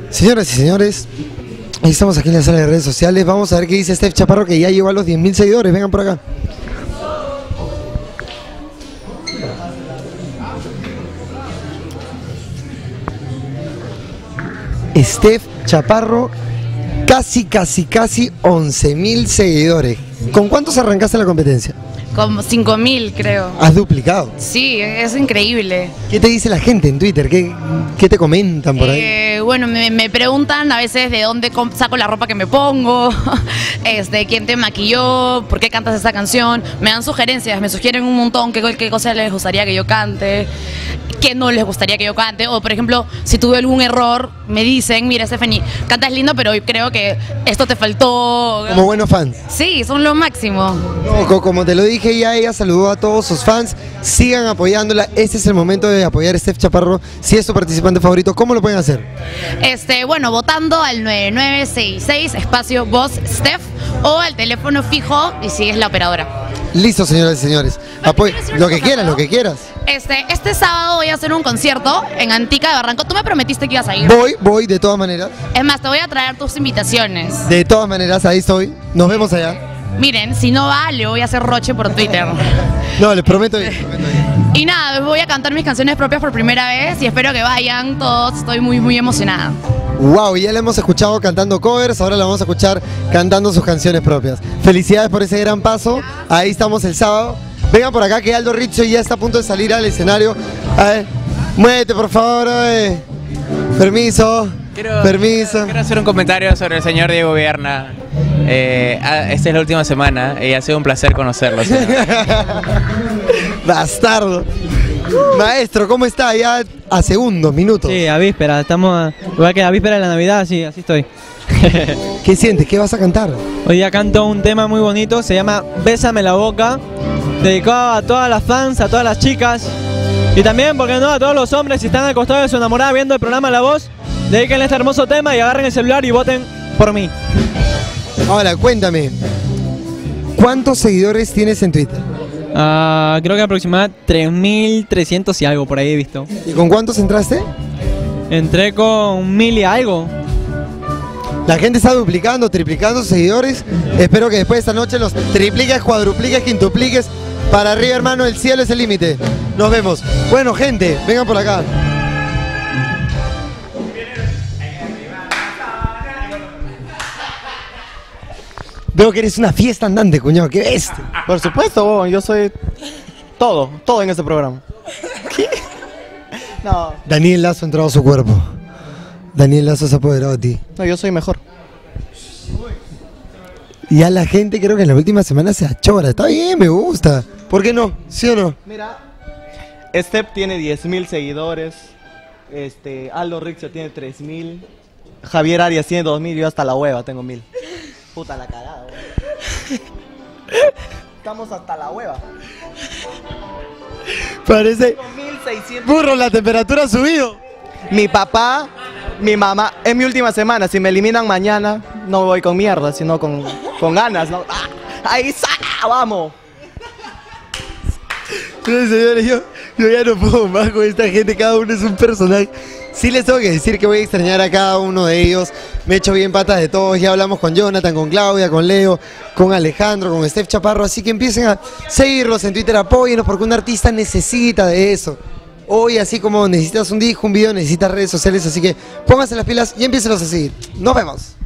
Señoras y señores, estamos aquí en la sala de redes sociales. Vamos a ver qué dice Steph Chaparro, que ya llegó a los 10.000 seguidores. Vengan por acá. Steph Chaparro, casi 11.000 seguidores. ¿Con cuántos arrancaste la competencia? Como 5.000, creo. ¿Has duplicado? Sí, es increíble. ¿Qué te dice la gente en Twitter? ¿Qué te comentan por ahí? Bueno, me preguntan a veces de dónde saco la ropa que me pongo, quién te maquilló, por qué cantas esa canción. Me dan sugerencias, me sugieren un montón qué cosas les gustaría que yo cante, qué no les gustaría que yo cante. O, por ejemplo, si tuve algún error, me dicen, mira, Stephanie, cantas lindo, pero creo que esto te faltó. Como buenos fans. Sí, son lo máximo. No, como te lo dije, ya ella saludó a todos sus fans. Sigan apoyándola. Este es el momento de apoyar a Steph Chaparro. Si es tu participante favorito, ¿cómo lo pueden hacer? Bueno, votando al 9966 espacio voz Steph o al teléfono fijo y sigues la operadora. Listo, señoras y señores. Lo que quieras, lo que quieras. Este sábado voy a hacer un concierto en Antica de Barranco. Tú me prometiste que ibas a ir. Voy, de todas maneras. Es más, te voy a traer tus invitaciones. De todas maneras, ahí estoy. Nos vemos allá. Miren, si no va, le voy a hacer roche por Twitter. No, les prometo ir. Y nada, voy a cantar mis canciones propias por primera vez y espero que vayan todos. Estoy muy emocionada. Wow, ya la hemos escuchado cantando covers, ahora la vamos a escuchar cantando sus canciones propias. Felicidades por ese gran paso. Ahí estamos el sábado. Vengan por acá que Aldo Rizzo ya está a punto de salir al escenario. A ver, muévete por favor. Permiso. Permiso. Quiero hacer un comentario sobre el señor Diego Vierna. Esta es la última semana y ha sido un placer conocerlo. Bastardo. Maestro, ¿cómo está? Ya a segundos, minutos. Sí, a víspera, estamos igual que a víspera de la Navidad, sí, así estoy. ¿Qué sientes? ¿Qué vas a cantar? Hoy día canto un tema muy bonito, se llama Bésame la boca, dedicado a todas las fans, a todas las chicas y también, ¿por qué no?, a todos los hombres si están al costado de su enamorada viendo el programa La Voz, dedíquenle este hermoso tema y agarren el celular y voten por mí. Ahora, cuéntame, ¿cuántos seguidores tienes en Twitter? Creo que aproximadamente 3.300 y algo, por ahí he visto. ¿Y con cuántos entraste? Entré con 1.000 y algo. La gente está duplicando, triplicando sus seguidores. Espero que después de esta noche los tripliques, cuadrupliques, quintupliques. Para arriba, hermano, el cielo es el límite. Nos vemos. Bueno, gente, vengan por acá. Veo que eres una fiesta andante, cuñado, ¿qué ves? Por supuesto, yo soy todo en este programa. ¿Qué? No. Daniel Lazo ha entrado a su cuerpo. Daniel Lazo se ha apoderado de ti. No, yo soy mejor. Y a la gente creo que en la última semana se achora. Está bien, me gusta. ¿Por qué no? ¿Sí o no? Mira, Steph tiene 10.000 seguidores. Aldo Rizzo tiene 3.000. Javier Arias tiene 2.000. Yo hasta la hueva tengo 1.000. Puta la cagada, güey. Estamos hasta la hueva. Parece... 1.600. Burro, la temperatura ha subido. Mi papá, mi mamá, es mi última semana. Si me eliminan mañana, no voy con mierda, sino con ganas, ¿no? ¡Ah! ¡Ahí está! ¡Vamos! Pero, señores, yo ya no puedo más con esta gente. Cada uno es un personaje. Sí les tengo que decir que voy a extrañar a cada uno de ellos. Me he hecho bien patas de todos. Ya hablamos con Jonathan, con Claudia, con Leo, con Alejandro, con Steph Chaparro. Así que empiecen a seguirlos en Twitter, apóyenlos, porque un artista necesita de eso. Hoy, así como necesitas un disco, un video, necesitas redes sociales. Así que pónganse las pilas y empiénselos a seguir. Nos vemos.